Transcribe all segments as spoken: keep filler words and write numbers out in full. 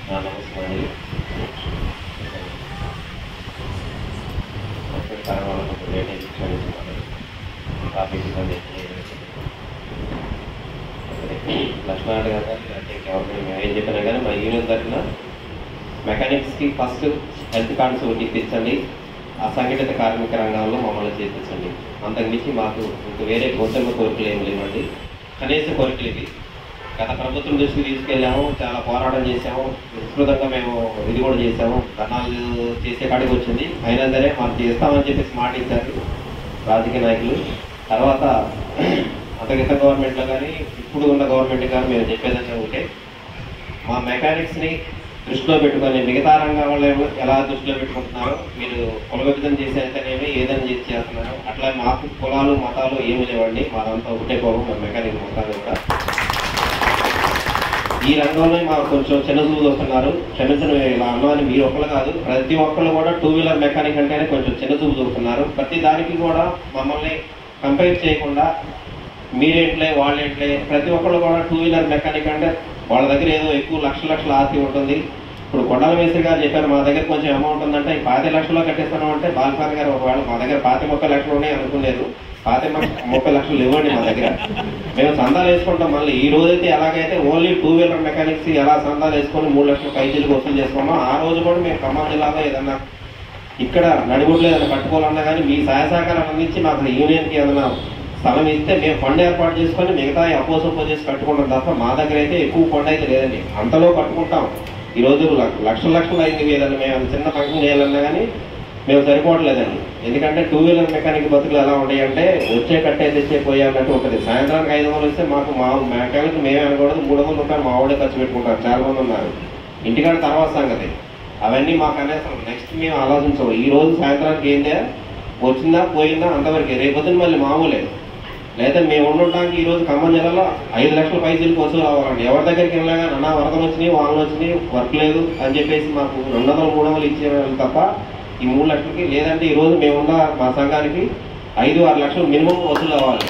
నమస్కారం అండి. టాపిక్ లక్ష్మణ గారు అంటే ఎవరికైనా ఏం చెప్పినా కానీ మా యూనియన్ తరఫున మెకానిక్స్కి ఫస్ట్ హెల్త్ కార్డ్స్ ఒకటి ఇప్పించండి, అసంఘటిత కార్మిక రంగంలో మమ్మల్ని చేర్పించండి. అంతకుమించి మాకు ఇంక వేరే గౌతమ కోరికలు ఏమి లేవండి. కనీస కోరికలు ఇవి. గత ప్రభుత్వం దృష్టికి తీసుకెళ్ళాము, చాలా పోరాటం చేసాము, విస్తృతంగా మేము ఇది కూడా చేసాము, ధర్నాలు చేసే కాడికి వచ్చింది. అయినా సరే మాకు చేస్తామని చెప్పేసి మాట ఇచ్చారు రాజకీయ నాయకులు. తర్వాత అంతకిత గవర్నమెంట్లో కానీ ఇప్పుడు ఉన్న గవర్నమెంట్ కానీ మేము చెప్పేదంటే ఒకటే, మా మెకానిక్స్ని దృష్టిలో పెట్టుకొని మిగతా రంగాల్లో ఎలా దృష్టిలో పెట్టుకుంటున్నారో మీరు కుల విభజన చేసేతనేమి ఏదైనా చేసి చేస్తున్నారు. అట్లా మాకు కులాలు మతాలు ఏమి లేవండి, మాదంతా ఒకటే కులం, మా మెకానిక్ మొత్తాలు కూడా. ఈ రంగంలో మాకు కొంచెం చిన్నచూపు చూస్తున్నారు. క్షమించడం ఇలా అన్నదని మీరు ఒక్కరు కాదు, ప్రతి ఒక్కళ్ళు కూడా టూ వీలర్ మెకానిక్ అంటేనే కొంచెం చిన్నచూపు చూస్తున్నారు. ప్రతి దానికి కూడా మమ్మల్ని కంపేర్ చేయకుండా మీరేంట్లే వాళ్ళేంట్లే, ప్రతి ఒక్కళ్ళు కూడా టూ వీలర్ మెకానిక్ అంటే వాళ్ళ దగ్గర ఏదో ఎక్కువ లక్ష లక్షల ఆస్తి ఉంటుంది. ఇప్పుడు కొండల మేస్త్రి గారు చెప్పారు మా దగ్గర కొంచెం అమౌంట్ ఉందంటే ఈ పాతి లక్షల్లో కట్టిస్తాను అంటే బాలసాని గారు ఒకవేళ మా దగ్గర పాతి ముప్పై లక్షలు ఉన్నాయి అనుకునేది, పాతి ముప్పై లక్షలు ఇవ్వండి మా దగ్గర, మేము సందాలు వేసుకుంటాం. మళ్ళీ ఈ రోజైతే ఎలాగైతే ఓన్లీ టూ వీలర్ మెకానిక్స్ ఎలా సందాలు వేసుకొని మూడు లక్షల పైసలు వసూలు చేసుకున్నామో ఆ రోజు కూడా మేము ఖమ్మం జిల్లాలో ఏదన్నా ఇక్కడ నడిగుడ్లో ఏదైనా కట్టుకోవాలన్నా కానీ మీ సహాయ సహకారం అందించి మాకు యూనియన్కి ఏదైనా స్థలం ఇస్తే మేము ఫండ్ ఏర్పాటు చేసుకొని మిగతా అపోజ్ అపోజ్ చేసి కట్టుకుంటాం తప్ప మా దగ్గర అయితే ఎక్కువ ఫండ్ అయితే లేదండి. అంతలో కట్టుకుంటాం. ఈరోజు లక్షల లక్షలు అయింది ఏదన్నా మేము చిన్న ఫంక్షన్ చేయాలన్నా కానీ మేము సరిపోవట్లేదండి. ఎందుకంటే టూ వీలర్ మెకానిక్ బతుకులు ఎలా ఉంటాయి అంటే వచ్చే కట్టే తెచ్చే పోయే అన్నట్టు ఉంటుంది. సాయంత్రానికి ఐదు వందలు వస్తే మాకు మా మెకానిక్ మేమే అనకూడదు, మూడు వందల రూపాయలు మా ఆవిడే ఖర్చు పెట్టుకుంటారు. చాలా మంది ఉన్నారు. ఇంటికాడ తర్వాత సంగతి అవన్నీ మాకు అనేసి నెక్స్ట్ మేము ఆలోచించము. ఈ రోజు సాయంత్రానికి ఏందే వచ్చిందా పోయిందా అంతవరకు, రేపొద్దున మళ్ళీ మామూలే. లేదా మేము ఉండటానికి ఈరోజు ఖమ్మం జిల్లాలో ఐదు లక్షల పైసలు వసూలు అవ్వాలండి. ఎవరి దగ్గరికి వెళ్ళగా అన్న వరదలు వచ్చినాయి వానలు వచ్చినాయి వర్క్ లేదు అని చెప్పేసి మాకు రెండు వందలు మూడు వందలు ఇచ్చేవాళ్ళు తప్ప ఈ మూడు లక్షలకి, లేదంటే ఈరోజు మేమున్న మా సంఘానికి ఐదు ఆరు లక్షలు మినిమం వసూలు అవ్వాలి.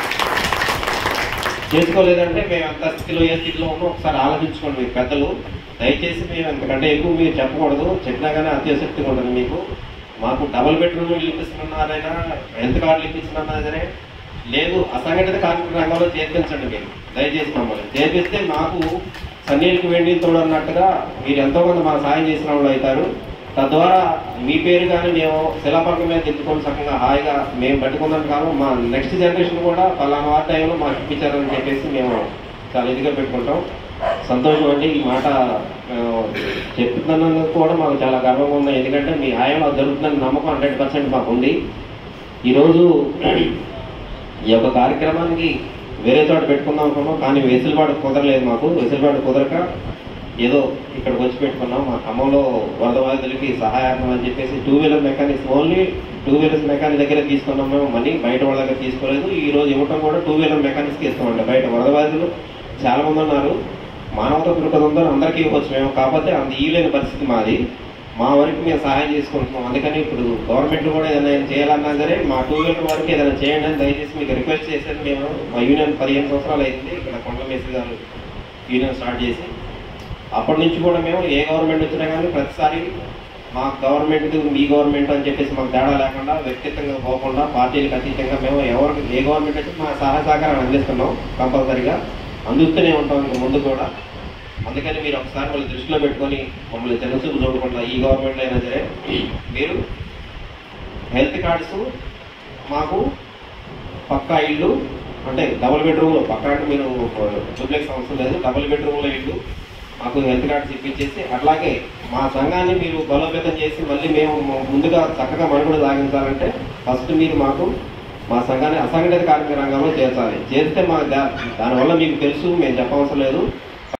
చేసుకోలేదంటే మేము అంత స్థితిలో ఏ స్థితిలో ఉన్నో ఒకసారి ఆలోచించుకోండి మీరు పెద్దలు. దయచేసి మేము అంతకంటే ఎక్కువ మీరు చెప్పకూడదు, చెప్పినా కానీ అత్యశక్తిగా ఉంటుంది మీకు. మాకు డబుల్ బెడ్రూమ్ ఇల్లు ఇప్పిస్తున్నారైనా హెల్త్ కార్డులు ఇప్పిస్తున్నా సరే లేదు, అసంఘటిత కార్మిక రంగంలో చేర్పించండి. మీరు దయచేసి మమ్మల్ని చేర్పిస్తే మాకు సన్నీళ్ళకి వెండి తోడన్నట్టుగా మీరు ఎంతో కొంత మా సాయం చేసిన వాళ్ళు అవుతారు. తద్వారా మీ పేరు కానీ మేము శిలాపలకం మీద తెచ్చుకొని చక్కగా హాయిగా మేము పట్టుకుందాం కాదు, మా నెక్స్ట్ జనరేషన్ కూడా పలానా వారి టైంలో మాకు ఇప్పించారని చెప్పేసి మేము చాలా ఇదిగా పెట్టుకుంటాం. సంతోషం అండి. ఈ మాట చెప్తున్నందుకు కూడా మాకు చాలా గర్వంగా ఉంది. ఎందుకంటే మీ హాయంలో జరుగుతుందని నమ్మకం హండ్రెడ్ పర్సెంట్ మాకు ఉంది. ఈరోజు ఈ యొక్క కార్యక్రమానికి వేరే చోట పెట్టుకుందాం అనుకున్నాం, కానీ వెసులుబాటు కుదరలేదు. మాకు వెసులుబాటు కుదరక ఏదో ఇక్కడికి వచ్చి పెట్టుకున్నాం. మా ఖమ్మంలో వరద బాధితులకి సహాయం అని చెప్పేసి two wheeler mechanics only two wheelers mechanic దగ్గర తీసుకున్నాం మేము మనీ, బయట వాళ్ళ దగ్గర తీసుకోలేదు. ఈ రోజు ఇవ్వటం కూడా టూ వీలర్ మెకానిక్స్కి ఇస్తామండి. బయట వరద బాధితులు చాలా మంది ఉన్నారు, మానవత దృక్పథంతో అందరికీ ఇవ్వచ్చు మేము, కాకపోతే అంత ఇవ్వలేని పరిస్థితి మాది. మా వరకు మేము సహాయం చేసుకుంటున్నాం. అందుకని ఇప్పుడు గవర్నమెంట్ కూడా ఏదైనా చేయాలన్నా సరే మా టూ వీలర్ వరకు ఏదైనా చేయండి అని దయచేసి మీకు రిక్వెస్ట్ చేసేది. మేము మా యూనియన్ పదిహేను సంవత్సరాలు అయింది ఇక్కడ కొండల మేస్త్రి గారు యూనియన్ స్టార్ట్ చేసి, అప్పటి నుంచి కూడా మేము ఏ గవర్నమెంట్ వచ్చినా కానీ ప్రతిసారి మా గవర్నమెంట్ మీ గవర్నమెంట్ అని చెప్పేసి మాకు తేడా లేకుండా వ్యక్తిగతంగా పోకుండా పార్టీలకు అతీతంగా మేము ఎవరికి ఏ గవర్నమెంట్ వచ్చి మా సహాయ సహకారాన్ని అందిస్తున్నాం, కంపల్సరీగా అందిస్తూనే ఉంటాం ఇంకా ముందు కూడా. అందుకని మీరు ఒకసారి వాళ్ళు దృష్టిలో పెట్టుకొని మమ్మల్ని తెలుసు చూడకుండా ఈ గవర్నమెంట్లో అయినా సరే మీరు హెల్త్ కార్డ్స్ మాకు పక్కా ఇల్లు అంటే డబుల్ బెడ్రూమ్లో పక్కా అంటే మీరు డూప్లెక్స్ అవసరం లేదు, డబుల్ బెడ్రూమ్లో ఇల్లు మాకు హెల్త్ కార్డ్స్ ఇప్పించేసి అట్లాగే మా సంఘాన్ని మీరు బలోపేతం చేసి మళ్ళీ మేము ముందుగా చక్కగా మనుగడ సాగించాలంటే ఫస్ట్ మీరు మాకు మా సంఘాన్ని అసంఘటిత కార్మిక రంగంలో చేర్చాలి. చేస్తే మా దానివల్ల మీకు తెలుసు, మేము చెప్పవసరం లేదు.